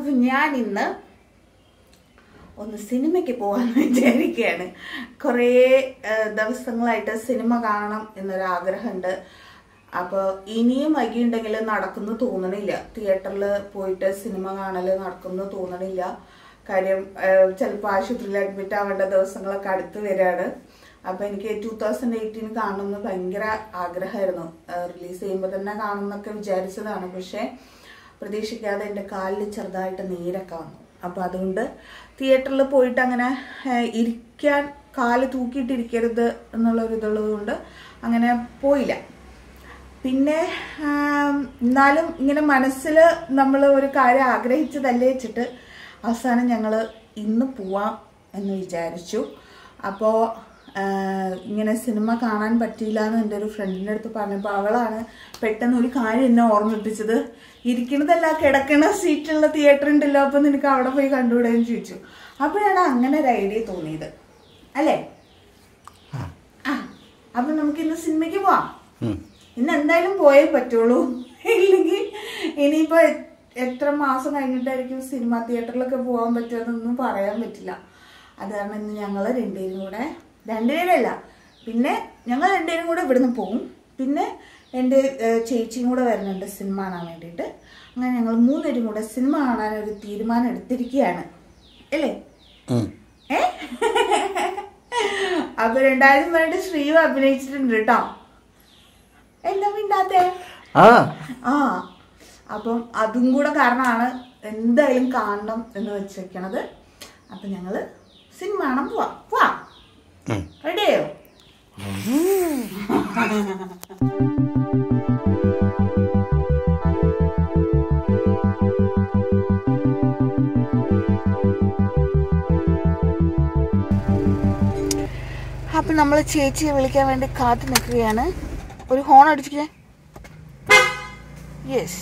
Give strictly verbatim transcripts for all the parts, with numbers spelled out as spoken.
അപ്പൊ ഞാൻ ഇന്ന് ഒന്ന് സിനിമയ്ക്ക് പോകാന്ന് വിചാരിക്കുകയാണ്. കുറേ ദിവസങ്ങളായിട്ട് സിനിമ കാണണം എന്നൊരു ആഗ്രഹമുണ്ട്. അപ്പോൾ ഇനിയും വൈകിയുണ്ടെങ്കിൽ നടക്കുന്നു തോന്നണില്ല. തിയേറ്ററിൽ പോയിട്ട് സിനിമ കാണൽ നടക്കുന്നു തോന്നണില്ല. കാര്യം ചിലപ്പോൾ ആശുപത്രിയിൽ അഡ്മിറ്റ് ആവേണ്ട ദിവസങ്ങളൊക്കെ അടുത്ത് വരികയാണ്. അപ്പോൾ എനിക്ക് ടൂ തൗസൻഡ് എയ്റ്റീൻ കാണണമെന്ന് ഭയങ്കര ആഗ്രഹമായിരുന്നു. റിലീസ് ചെയ്യുമ്പോൾ തന്നെ കാണുമെന്നൊക്കെ വിചാരിച്ചതാണ്. പക്ഷേ പ്രതീക്ഷിക്കാതെ എൻ്റെ കാലിൽ ചെറുതായിട്ട് നീരൊക്കെ വന്നു. അപ്പോൾ അതുകൊണ്ട് തിയേറ്ററിൽ പോയിട്ട് അങ്ങനെ ഇരിക്കാൻ കാല് തൂക്കിയിട്ടിരിക്കരുത് എന്നുള്ളൊരു ഇതുള്ളത് കൊണ്ട് അങ്ങനെ പോയില്ല. പിന്നെ എന്നാലും ഇങ്ങനെ മനസ്സിൽ നമ്മൾ ഒരു കാര്യം ആഗ്രഹിച്ചതല്ലേ വെച്ചിട്ട് അവസാനം ഞങ്ങൾ ഇന്ന് പോവാം എന്ന് വിചാരിച്ചു. അപ്പോൾ ഇങ്ങനെ സിനിമ കാണാൻ പറ്റിയില്ല എന്ന് എൻ്റെ ഒരു ഫ്രണ്ടിൻ്റെ അടുത്ത് പറഞ്ഞപ്പോൾ അവളാണ് പെട്ടെന്ന് ഒരു കാര്യം എന്നെ ഓർമ്മിപ്പിച്ചത്. ഇരിക്കുന്നതല്ല, കിടക്കണ സീറ്റുള്ള തിയേറ്റർ ഉണ്ടല്ലോ, അപ്പോൾ നിനക്ക് അവിടെ പോയി കണ്ടുവിടുകയെന്ന് ചോദിച്ചു. അപ്പോഴാണ് അങ്ങനെ ഒരു ഐഡിയ തോന്നിയത് അല്ലേ? ആ അപ്പം നമുക്ക് ഇന്ന് സിനിമയ്ക്ക് പോവാം. ഇന്ന് എന്തായാലും പോയേ പറ്റുള്ളൂ. ഇല്ലെങ്കിൽ ഇനിയിപ്പോൾ എത്ര മാസം കഴിഞ്ഞിട്ടായിരിക്കും സിനിമ തിയേറ്ററിലൊക്കെ പോകാൻ പറ്റുമെന്നൊന്നും പറയാൻ പറ്റില്ല. അത് കാരണം ഇന്ന് ഞങ്ങൾ രണ്ടുപേരും കൂടെ രണ്ടുപേരല്ല പിന്നെ ഞങ്ങൾ രണ്ടുപേരും കൂടെ ഇവിടുന്ന് പോകും. പിന്നെ എൻ്റെ ചേച്ചിയും കൂടെ വരുന്നുണ്ട് സിനിമ കാണാൻ വേണ്ടിയിട്ട്. അങ്ങനെ ഞങ്ങൾ മൂന്നുപേരും കൂടെ സിനിമ കാണാനൊരു തീരുമാനം എടുത്തിരിക്കുകയാണ് അല്ലേ? ഏ അപ്പൊ രണ്ടായിരം പേരുടെ ശ്രീവ് അഭിനയിച്ചിട്ടുണ്ട് കേട്ടോ. എന്താ മിണ്ടാത്തെ? ആ അപ്പം അതും കൂടെ കാരണമാണ് എന്തായാലും കാണണം എന്ന് വെച്ചിരിക്കണത്. അപ്പൊ ഞങ്ങള് സിനിമ കാണാൻ പോവാം. പോവാം, റെഡിയോ? അപ്പൊ നമ്മൾ ചേച്ചിയെ വിളിക്കാൻ വേണ്ടി കാത്തു നിൽക്കുകയാണ്. ഒരു ഹോൺ അടിച്ചിട്ടേ. Yes,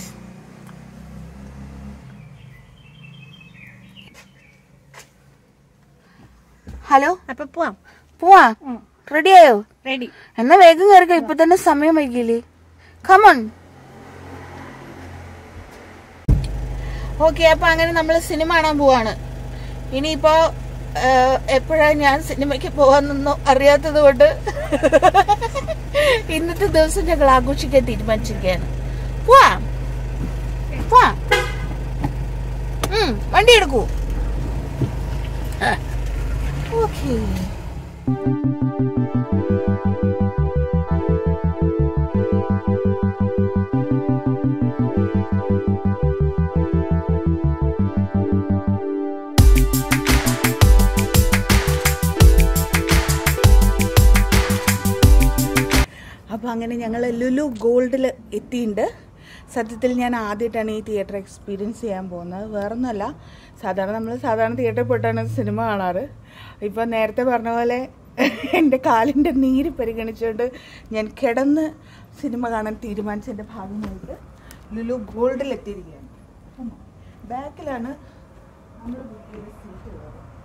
hello. അപ്പൊ പോവാം പോവാ. റെഡിയായോ? റെഡി. എന്നാ വേഗം കയറിക്കോ, ഇപ്പൊ തന്നെ സമയം വൈകിയില്ലേ. കമോൺ. ഓക്കെ, അപ്പൊ അങ്ങനെ നമ്മൾ സിനിമ കാണാൻ പോവാണ്. ഇനിയിപ്പോ എപ്പോഴാ ഞാൻ സിനിമയ്ക്ക് പോവാന്നൊന്നും അറിയാത്തത് കൊണ്ട് ഇന്നത്തെ ദിവസം ഞങ്ങൾ ആഘോഷിക്കാൻ തീരുമാനിച്ചിരിക്കുകയാണ്. പോവാ പോവാ. വണ്ടി എടുക്കൂ. ഓക്കെ. അപ്പോൾ അങ്ങനെ ഞങ്ങൾ ലുലു ഗോൾഡിൽ എത്തിയിട്ടുണ്ട്. സത്യത്തിൽ ഞാൻ ആദ്യമായിട്ടാണ് ഈ തിയേറ്റർ എക്സ്പീരിയൻസ് ചെയ്യാൻ പോകുന്നത്. വേറൊന്നുമല്ല, സാധാരണ നമ്മൾ സാധാരണ തിയേറ്ററിൽ പോയിട്ടാണ് സിനിമ കാണാറ്. ഇപ്പം നേരത്തെ പറഞ്ഞ പോലെ എൻ്റെ കാലിൻ്റെ നീര് പരിഗണിച്ചുകൊണ്ട് ഞാൻ കിടന്ന് സിനിമ കാണാൻ തീരുമാനിച്ചതിൻ്റെ ഭാഗമായിട്ട് ലുലു ഗോൾഡിൽ എത്തിയിരിക്കുകയാണ്. ബാക്കിലാണ് നമ്മൾ സീറ്റ് ഉള്ളത്.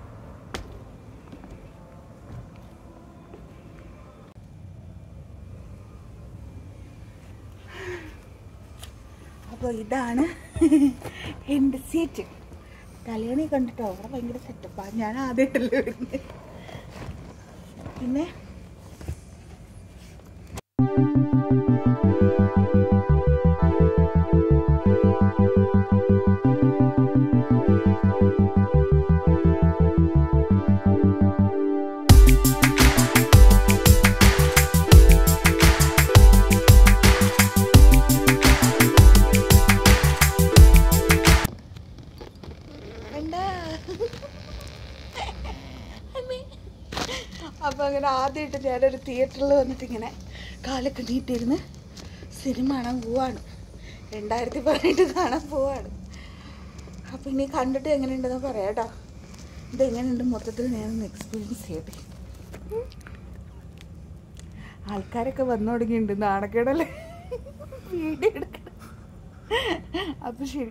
അപ്പോൾ ഇതാണ് എൻ്റെ സീറ്റ്. കല്യാണി കണ്ടിട്ടോ, അവിടെ ഭയങ്കര സെറ്റപ്പാണ്. ഞാൻ ആദ്യമായിട്ടല്ലേ വരുന്നത്. പിന്നെ അപ്പം അങ്ങനെ ആദ്യമായിട്ട് ഞാനൊരു തിയേറ്ററിൽ വന്നിട്ട് ഇങ്ങനെ കാലൊക്കെ നീട്ടിയിരുന്ന് സിനിമ കാണാൻ പോവാണ്. രണ്ടായിരത്തി പതിനെട്ട് കാണാൻ പോവാണ്. അപ്പം ഇനി കണ്ടിട്ട് എങ്ങനെയുണ്ടെന്ന് പറയാം കേട്ടോ. ഇതെങ്ങനെയുണ്ട് മൊത്തത്തിൽ ഞാനൊന്ന് എക്സ്പീരിയൻസ് ചെയ്യട്ടെ. ആൾക്കാരൊക്കെ വന്നു തുടങ്ങിയിട്ടുണ്ട്, നാണക്കേടല്ലേ വീഡിയോ എടുക്കണം. അപ്പം ശരി.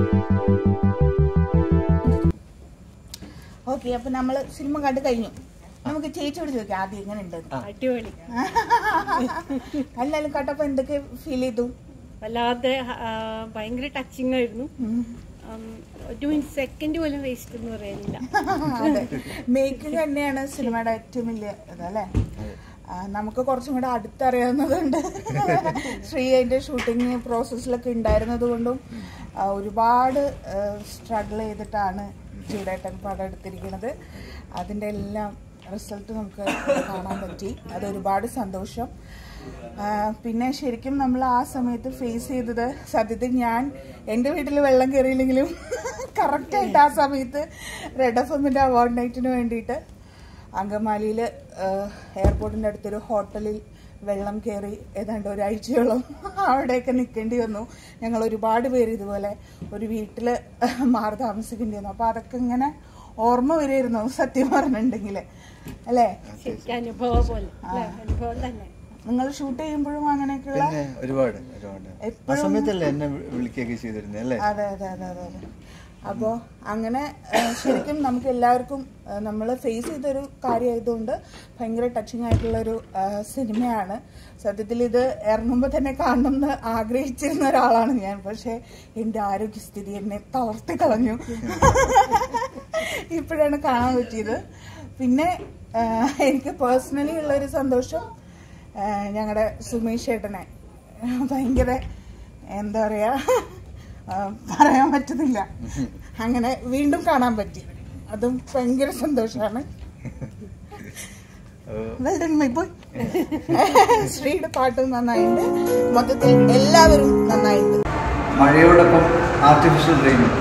ഓക്കെ, അപ്പം നമ്മൾ സിനിമ കണ്ടു കഴിഞ്ഞു. നമുക്ക് ചേച്ചിയോട് ചോദിക്കാം ആദ്യം എങ്ങനെ ഉണ്ട്. അടിപൊളി. എല്ലാരും കണ്ടപ്പോ എന്തൊക്കെ ഫീൽ ചെയ്തു? വല്ലാതെ ഭയങ്കര ടച്ചിങ് ആയിരുന്നു. ഒരു സെക്കൻഡ് പോലും വേസ്റ്റ് എന്ന് പറയാനില്ല. അതെ, മേക്കിംഗ് തന്നെയാണ് സിനിമയുടെ ഏറ്റവും വലിയ ഇതല്ലേ. നമുക്ക് കുറച്ചും കൂടെ അടുത്തറിയാവുന്നതുകൊണ്ട് ശ്രീ അതിന്റെ ഷൂട്ടിങ് പ്രോസസ്സിലൊക്കെ ഉണ്ടായിരുന്നത് കൊണ്ടും ഒരുപാട് സ്ട്രഗിൾ ചെയ്തിട്ടാണ് ചൂടേട്ടൻ പടം എടുത്തിരിക്കുന്നത്. അതിൻ്റെ എല്ലാം റിസൾട്ട് നമുക്ക് കാണാൻ പറ്റി. അതൊരുപാട് സന്തോഷം. പിന്നെ ശരിക്കും നമ്മൾ ആ സമയത്ത് ഫേസ് ചെയ്തത്, സത്യത്തിൽ ഞാൻ എൻ്റെ വീട്ടിൽ വെള്ളം കയറിയില്ലെങ്കിലും കറക്റ്റായിട്ട് ആ സമയത്ത് റെഡ് എഫ് എമ്മിൻ്റെ അവാർഡ് നൈറ്റിന് വേണ്ടിയിട്ട് അങ്കമാലിയിൽ എയർപോർട്ടിൻ്റെ അടുത്തൊരു ഹോട്ടലിൽ വെള്ളം കയറി ഏതാണ്ട് ഒരാഴ്ചയോളം അവിടെയൊക്കെ നിൽക്കേണ്ടി വന്നു. ഞങ്ങൾ ഒരുപാട് പേര് ഇതുപോലെ ഒരു വീട്ടിൽ മാറി താമസിക്കേണ്ടി വന്നു. അപ്പോൾ അതൊക്കെ ഇങ്ങനെ ഓർമ്മ വരുമായിരുന്നു സത്യം പറഞ്ഞിട്ടുണ്ടെങ്കിൽ, അല്ലേ? അനുഭവം പോലെ അനുഭവം തന്നെ. നിങ്ങൾ ഷൂട്ട് ചെയ്യുമ്പോഴും അങ്ങനെയൊക്കെയുള്ള ഒരുപാട് ഒരുപാട് സമയത്തല്ലേ എന്നെ വിളിക്കുകയൊക്കെ ചെയ്തിരുന്നത്, അല്ലേ? അതെ അതെ അതെ അതെ അതെ. അപ്പോൾ അങ്ങനെ ശരിക്കും നമുക്ക് എല്ലാവർക്കും നമ്മൾ ഫേസ് ചെയ്തൊരു കാര്യമായതുകൊണ്ട് ഭയങ്കര ടച്ചിങ് ആയിട്ടുള്ളൊരു സിനിമയാണ്. സത്യത്തിൽ ഇത് ഇറങ്ങുമ്പോൾ തന്നെ കാണണം എന്ന് ആഗ്രഹിച്ചിരുന്ന ഒരാളാണ് ഞാൻ. പക്ഷേ എൻ്റെ ആരോഗ്യസ്ഥിതി എന്നെ തളർത്തി കളഞ്ഞു. ഇപ്പോഴാണ് കാണാൻ പറ്റിയത്. പിന്നെ എനിക്ക് പേഴ്സണലി ഉള്ളൊരു സന്തോഷം, ഞങ്ങളുടെ സുമേഷ് ചേട്ടനെ ഭയങ്കര എന്താ പറയുക, പറയാൻ പറ്റുന്നില്ല, അങ്ങനെ വീണ്ടും കാണാൻ പറ്റി. അതും ഭയങ്കര സന്തോഷമാണ്. ശ്രീയുടെ പാട്ടും നന്നായിട്ടുണ്ട്, മൊത്തത്തിൽ എല്ലാവരും നന്നായിട്ടുണ്ട്. മഴയോടൊപ്പം ആർട്ടിഫിഷ്യൽ റെയിനും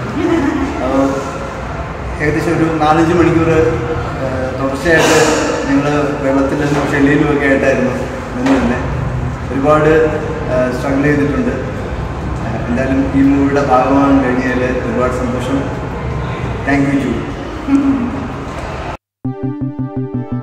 ഏകദേശം ഒരു നാലഞ്ച് മണിക്കൂർ തുടർച്ചയായിട്ട് ഞങ്ങൾ വെള്ളത്തിലും ചെളിയിലും ഒക്കെ ആയിട്ടായിരുന്നു നിന്ന് തന്നെ ഒരുപാട് സ്ട്രഗിൾ ചെയ്തിട്ടുണ്ട്. എന്തായാലും ഈ മൂവിയുടെ ഭാഗമാകാൻ കഴിഞ്ഞതിൽ ഒരുപാട് സന്തോഷം. Thank U.